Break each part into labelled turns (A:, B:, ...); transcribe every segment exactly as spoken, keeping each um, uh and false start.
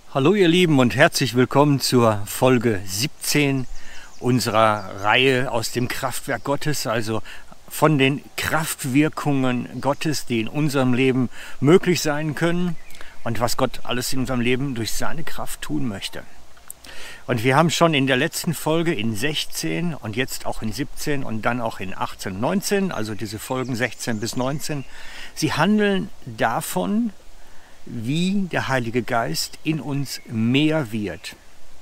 A: Hallo ihr Lieben und herzlich willkommen zur Folge siebzehn unserer Reihe aus dem Kraftwerk Gottes, also von den Kraftwirkungen Gottes, die in unserem Leben möglich sein können und was Gott alles in unserem Leben durch seine Kraft tun möchte. Und wir haben schon in der letzten Folge in sechzehn und jetzt auch in siebzehn und dann auch in achtzehn und neunzehn, also diese Folgen sechzehn bis neunzehn, sie handeln davon, wie der Heilige Geist in uns mehr wird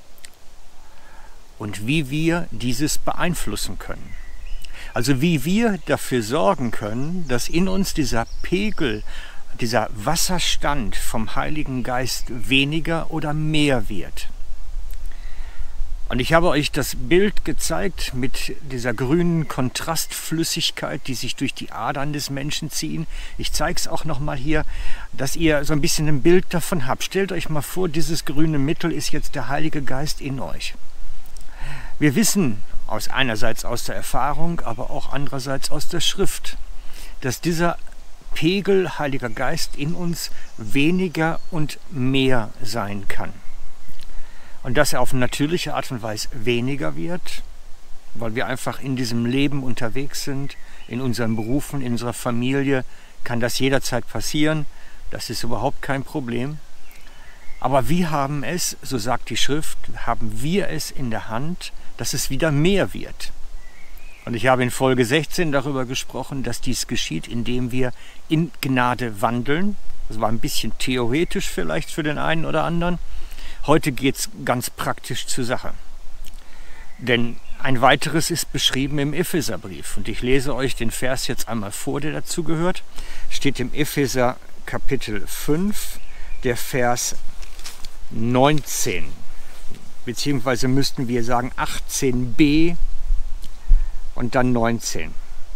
A: und wie wir dieses beeinflussen können. Also wie wir dafür sorgen können, dass in uns dieser Pegel, dieser Wasserstand vom Heiligen Geist weniger oder mehr wird. Und ich habe euch das Bild gezeigt mit dieser grünen Kontrastflüssigkeit, die sich durch die Adern des Menschen ziehen. Ich zeige es auch nochmal hier, dass ihr so ein bisschen ein Bild davon habt. Stellt euch mal vor, dieses grüne Mittel ist jetzt der Heilige Geist in euch. Wir wissen aus einerseits aus der Erfahrung, aber auch andererseits aus der Schrift, dass dieser Pegel Heiliger Geist in uns weniger und mehr sein kann. Und dass er auf natürliche Art und Weise weniger wird, weil wir einfach in diesem Leben unterwegs sind, in unseren Berufen, in unserer Familie, kann das jederzeit passieren. Das ist überhaupt kein Problem. Aber wir haben es, so sagt die Schrift, haben wir es in der Hand, dass es wieder mehr wird. Und ich habe in Folge sechzehn darüber gesprochen, dass dies geschieht, indem wir in Gnade wandeln. Das war ein bisschen theoretisch vielleicht für den einen oder anderen. Heute geht es ganz praktisch zur Sache. Denn ein weiteres ist beschrieben im Epheserbrief. Und ich lese euch den Vers jetzt einmal vor, der dazu gehört. Steht im Epheser Kapitel fünf, der Vers neunzehn. Beziehungsweise müssten wir sagen achtzehn b und dann neunzehn.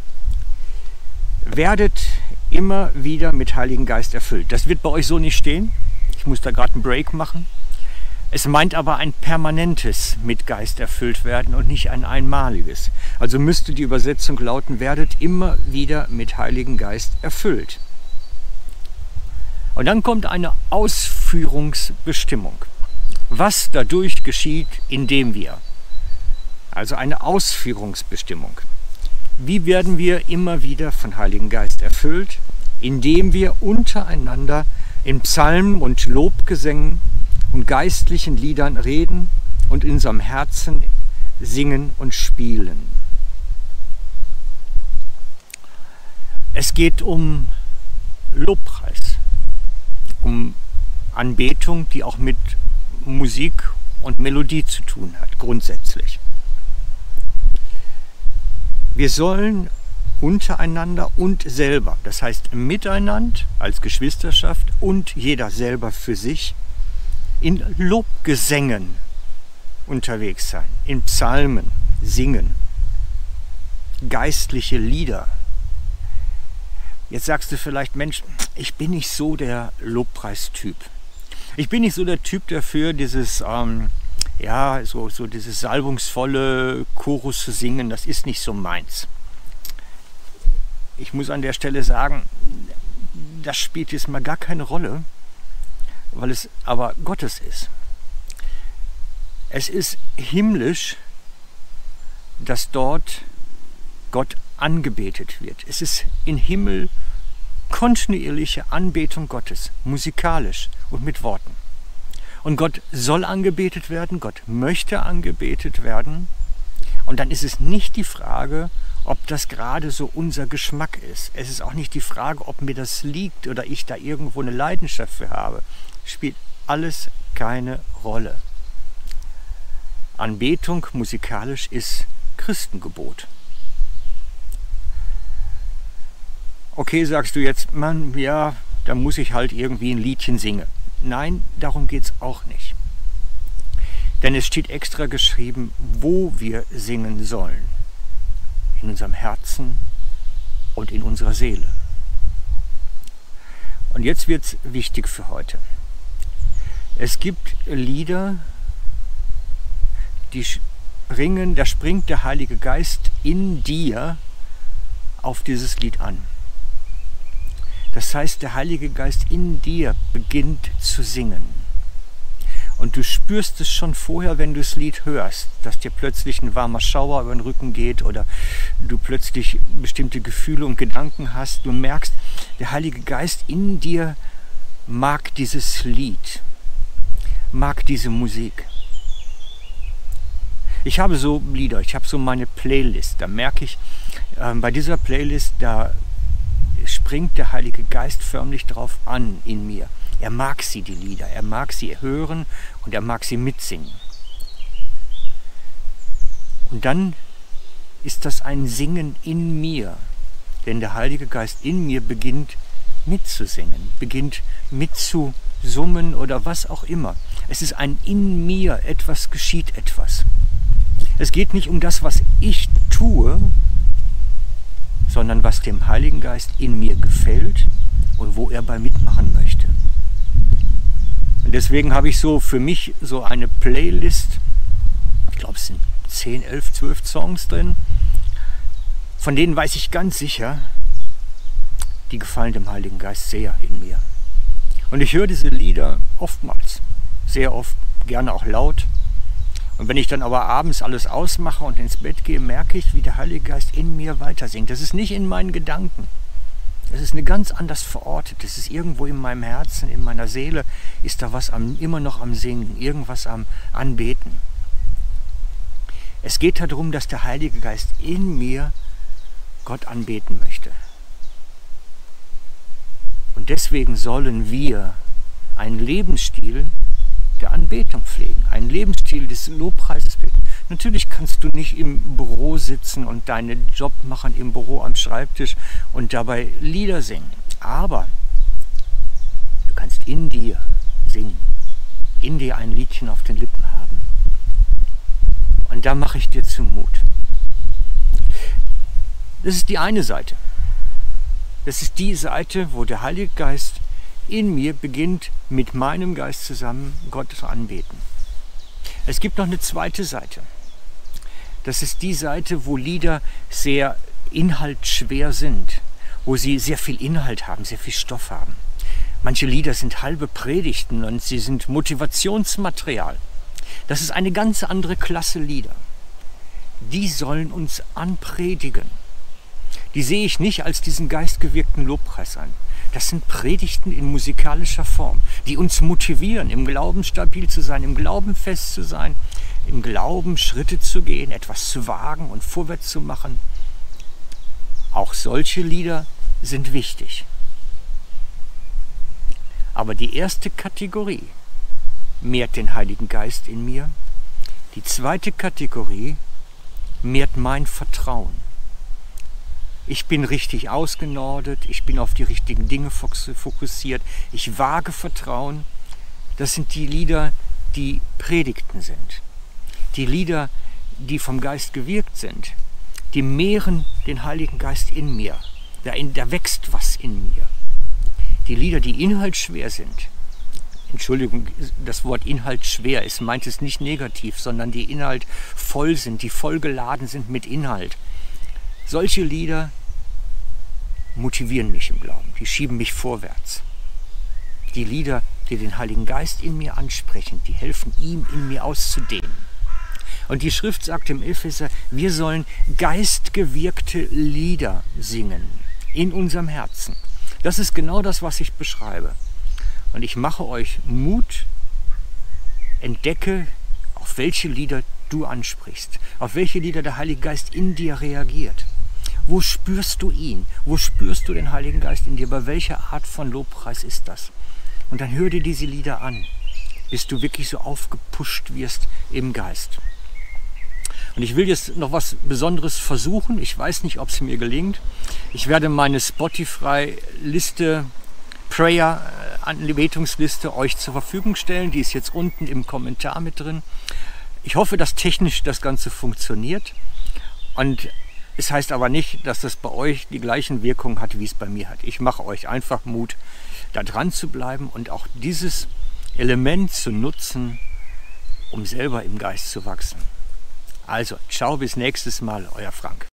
A: Werdet immer wieder mit Heiligen Geist erfüllt. Das wird bei euch so nicht stehen. Ich muss da gerade einen Break machen. Es meint aber ein permanentes mit Geist erfüllt werden und nicht ein einmaliges. Also müsste die Übersetzung lauten, werdet immer wieder mit Heiligen Geist erfüllt. Und dann kommt eine Ausführungsbestimmung. Was dadurch geschieht, indem wir. Also eine Ausführungsbestimmung. Wie werden wir immer wieder von Heiligen Geist erfüllt? Indem wir untereinander in Psalmen und Lobgesängen und geistlichen Liedern reden und in unserem Herzen singen und spielen. Es geht um Lobpreis, um Anbetung, die auch mit Musik und Melodie zu tun hat, grundsätzlich. Wir sollen untereinander und selber, das heißt miteinander als Geschwisterschaft und jeder selber für sich, in Lobgesängen unterwegs sein, in Psalmen singen, geistliche Lieder. Jetzt sagst du vielleicht, Mensch, ich bin nicht so der Lobpreistyp. Ich bin nicht so der Typ dafür, dieses, ähm, ja, so, so dieses salbungsvolle Chorus zu singen, das ist nicht so meins. Ich muss an der Stelle sagen, das spielt jetzt mal gar keine Rolle, weil es aber Gottes ist. Es ist himmlisch, dass dort Gott angebetet wird. Es ist im Himmel kontinuierliche Anbetung Gottes, musikalisch und mit Worten. Und Gott soll angebetet werden, Gott möchte angebetet werden. Und dann ist es nicht die Frage, ob das gerade so unser Geschmack ist. Es ist auch nicht die Frage, ob mir das liegt oder ich da irgendwo eine Leidenschaft für habe. Spielt alles keine Rolle. Anbetung musikalisch ist Christengebot. Okay, sagst du jetzt, Mann, ja, da muss ich halt irgendwie ein Liedchen singen. Nein, darum geht es auch nicht. Denn es steht extra geschrieben, wo wir singen sollen. In unserem Herzen und in unserer Seele. Und jetzt wird es wichtig für heute. Es gibt Lieder, die springen, da springt der Heilige Geist in dir auf dieses Lied an. Das heißt, der Heilige Geist in dir beginnt zu singen. Und du spürst es schon vorher, wenn du das Lied hörst, dass dir plötzlich ein warmer Schauer über den Rücken geht oder du plötzlich bestimmte Gefühle und Gedanken hast. Du merkst, der Heilige Geist in dir mag dieses Lied, mag diese Musik. Ich habe so Lieder, ich habe so meine Playlist, da merke ich, äh, bei dieser Playlist, da springt der Heilige Geist förmlich drauf an in mir. Er mag sie, die Lieder, er mag sie hören und er mag sie mitsingen. Und dann ist das ein Singen in mir, denn der Heilige Geist in mir beginnt mitzusingen, beginnt mitzusummen oder was auch immer. Es ist ein in mir, etwas geschieht etwas. Es geht nicht um das, was ich tue, sondern was dem Heiligen Geist in mir gefällt und wo er bei mitmachen möchte. Und deswegen habe ich so für mich so eine Playlist, ich glaube es sind zehn, elf, zwölf Songs drin, von denen weiß ich ganz sicher, die gefallen dem Heiligen Geist sehr in mir. Und ich höre diese Lieder oftmals, sehr oft, gerne auch laut. Und wenn ich dann aber abends alles ausmache und ins Bett gehe, merke ich, wie der Heilige Geist in mir weiter singt. Das ist nicht in meinen Gedanken. Das ist eine ganz anders verortet. Das ist irgendwo in meinem Herzen, in meiner Seele, ist da was am, immer noch am Singen, irgendwas am Anbeten. Es geht darum, dass der Heilige Geist in mir Gott anbeten möchte. Und deswegen sollen wir einen Lebensstil der Anbetung pflegen, einen Lebensstil des Lobpreises pflegen. Natürlich kannst du nicht im Büro sitzen und deinen Job machen im Büro am Schreibtisch und dabei Lieder singen. Aber du kannst in dir singen, in dir ein Liedchen auf den Lippen haben. Und da mache ich dir zum Mut. Das ist die eine Seite. Das ist die Seite, wo der Heilige Geist in mir beginnt, mit meinem Geist zusammen Gott zu anbeten. Es gibt noch eine zweite Seite. Das ist die Seite, wo Lieder sehr inhaltsschwer sind, wo sie sehr viel Inhalt haben, sehr viel Stoff haben. Manche Lieder sind halbe Predigten und sie sind Motivationsmaterial. Das ist eine ganz andere Klasse Lieder. Die sollen uns anpredigen. Die sehe ich nicht als diesen geistgewirkten Lobpreis an. Das sind Predigten in musikalischer Form, die uns motivieren, im Glauben stabil zu sein, im Glauben fest zu sein, im Glauben Schritte zu gehen, etwas zu wagen und vorwärts zu machen. Auch solche Lieder sind wichtig. Aber die erste Kategorie mehrt den Heiligen Geist in mir. Die zweite Kategorie mehrt mein Vertrauen. Ich bin richtig ausgenordet, ich bin auf die richtigen Dinge fokussiert, ich wage Vertrauen. Das sind die Lieder, die Predigten sind. Die Lieder, die vom Geist gewirkt sind, die mehren den Heiligen Geist in mir. Da, in, da wächst was in mir. Die Lieder, die inhaltsschwer sind, Entschuldigung, das Wort inhaltsschwer, es meint es nicht negativ, sondern die Inhalt voll sind, die vollgeladen sind mit Inhalt. Solche Lieder motivieren mich im Glauben, die schieben mich vorwärts. Die Lieder, die den Heiligen Geist in mir ansprechen, die helfen ihm in mir auszudehnen. Und die Schrift sagt im Epheser, wir sollen geistgewirkte Lieder singen in unserem Herzen. Das ist genau das, was ich beschreibe. Und ich mache euch Mut, entdecke, auf welche Lieder du ansprichst, auf welche Lieder der Heilige Geist in dir reagiert. Wo spürst du ihn? Wo spürst du den Heiligen Geist in dir? Bei welcher Art von Lobpreis ist das? Und dann hör dir diese Lieder an, bis du wirklich so aufgepusht wirst im Geist. Und ich will jetzt noch was Besonderes versuchen. Ich weiß nicht, ob es mir gelingt. Ich werde meine Spotify-Liste, Prayer-Anbetungsliste euch zur Verfügung stellen. Die ist jetzt unten im Kommentar mit drin. Ich hoffe, dass technisch das Ganze funktioniert. Und es heißt aber nicht, dass das bei euch die gleichen Wirkungen hat, wie es bei mir hat. Ich mache euch einfach Mut, da dran zu bleiben und auch dieses Element zu nutzen, um selber im Geist zu wachsen. Also, ciao, bis nächstes Mal, euer Frank.